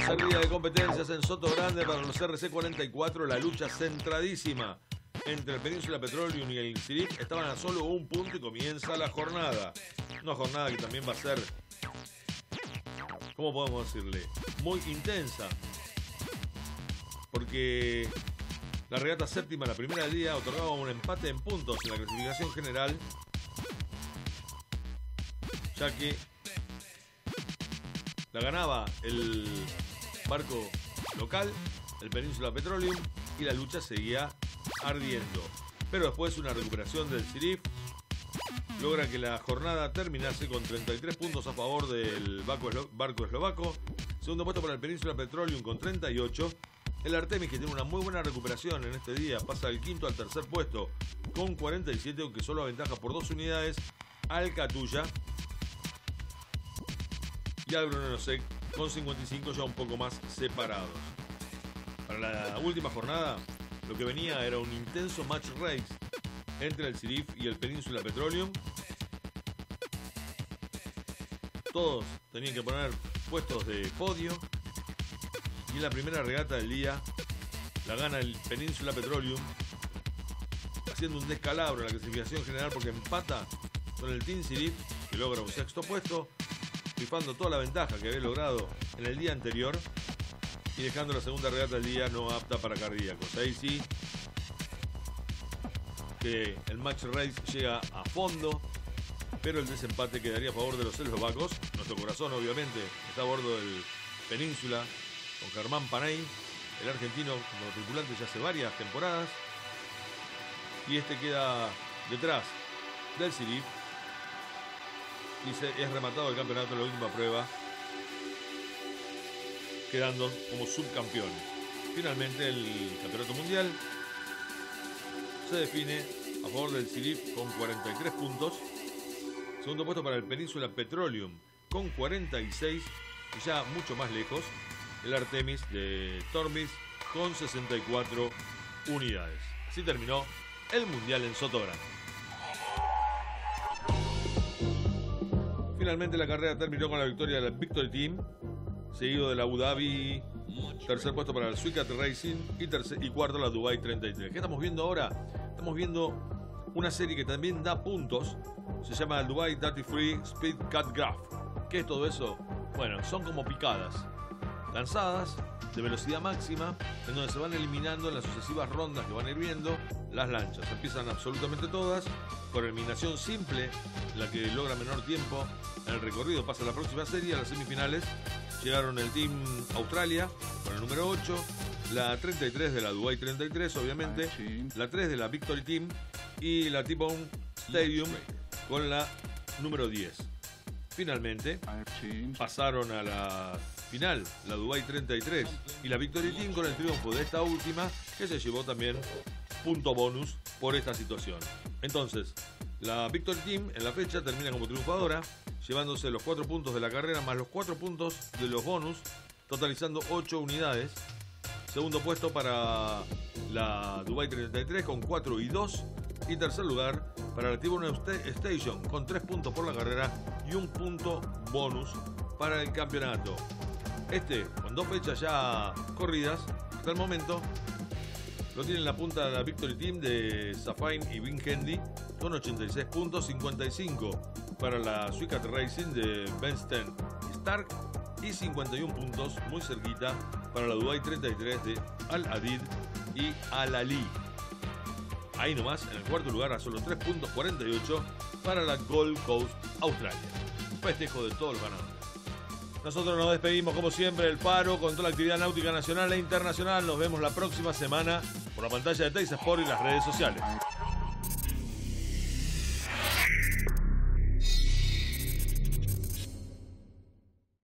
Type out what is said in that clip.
Tercer día de competencias en Soto Grande para los RC44. La lucha centradísima entre el Península Petroleum y el Sirif. Estaban a solo un punto y comienza la jornada. Una jornada que también va a ser, ¿cómo podemos decirle? Muy intensa. Porque la regata séptima, la primera del día, otorgaba un empate en puntos en la clasificación general, ya que la ganaba el barco local, el Península Petroleum, y la lucha seguía ardiendo. Pero después una recuperación del Sirif logra que la jornada terminase con 33 puntos a favor del barco eslovaco. Segundo puesto para el Península Petroleum con 38. El Artemis, que tiene una muy buena recuperación en este día, pasa del quinto al tercer puesto con 47, aunque solo aventaja por 2 unidades al Catulla y al Brunello Sec con 55, ya un poco más separados. Para la última jornada, lo que venía era un intenso match race entre el Sirif y el Península Petroleum. Todos tenían que poner puestos de podio. Y en la primera regata del día la gana el Península Petroleum, haciendo un descalabro en la clasificación general porque empata con el Team Sirif, que logra un sexto puesto, rifando toda la ventaja que había logrado en el día anterior y dejando la segunda regata del día no apta para cardíacos. Ahí sí que el match race llega a fondo, pero el desempate quedaría a favor de los eslovacos. Nuestro corazón obviamente está a bordo del Península, con Germán Panay, el argentino como tripulante ya hace varias temporadas, y este queda detrás del Sirif y es rematado el campeonato en la última prueba, quedando como subcampeones. Finalmente el campeonato mundial se define a favor del Sirif con 43 puntos. Segundo puesto para el Península Petroleum con 46, y ya mucho más lejos el Artemis de Tormis con 64 unidades. Así terminó el Mundial en Soto Grande. Finalmente la carrera terminó con la victoria del Victory Team, seguido del Abu Dhabi, tercer puesto para el Suicat Racing y cuarto la Dubai 33. ¿Qué estamos viendo ahora? Estamos viendo una serie que también da puntos, se llama el Dubai 33 Speed Cut Graph. ¿Qué es todo eso? Bueno, son como picadas lanzadas de velocidad máxima, en donde se van eliminando en las sucesivas rondas que van a ir viendo las lanchas. Empiezan absolutamente todas con eliminación simple, la que logra menor tiempo en el recorrido pasa a la próxima serie. A las semifinales llegaron el Team Australia con el número 8, la 33 de la Dubai 33 obviamente, la 3 de la Victory Team y la T-Bone Stadium con la número 10. Finalmente pasaron a la final la Dubai 33 y la Victory Team con el triunfo de esta última, que se llevó también punto bonus por esta situación. Entonces la Victory Team en la fecha termina como triunfadora, llevándose los 4 puntos de la carrera más los 4 puntos de los bonus, totalizando 8 unidades. Segundo puesto para la Dubai 33 con 4 y 2. Y tercer lugar para la T-Bone Station con 3 puntos por la carrera y 1 punto bonus para el campeonato. Con 2 fechas ya corridas, hasta el momento lo tiene en la punta de la Victory Team de Safine y Vin Hendy con 86 puntos, 55 para la Suicat Racing de Benstein y Stark y 51 puntos muy cerquita para la Dubai 33 de Al Hadid y Al Ali. Ahí nomás, en el cuarto lugar, a solo 3 puntos, 48 para la Gold Coast Australia. Un festejo de todos los ganadores. Nosotros nos despedimos, como siempre, del Faro con toda la actividad náutica nacional e internacional. Nos vemos la próxima semana por la pantalla de Teis Sport y las redes sociales.